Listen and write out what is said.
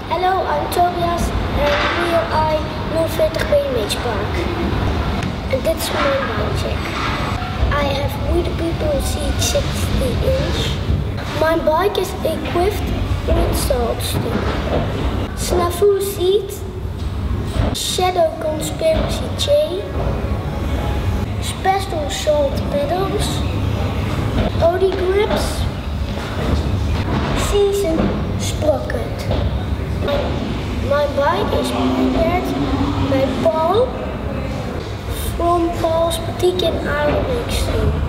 Hello, I'm Tobias and hier I 040 BMX Park. And dit is mijn bike. I have with people seat 60-inch. My bike is equipped with salt stick, snafu seat, shadow conspiracy chain, special salt pedals, OD grips, season sprocket. My bike is prepared by Paul from Paul's Boutique in Aardenburg.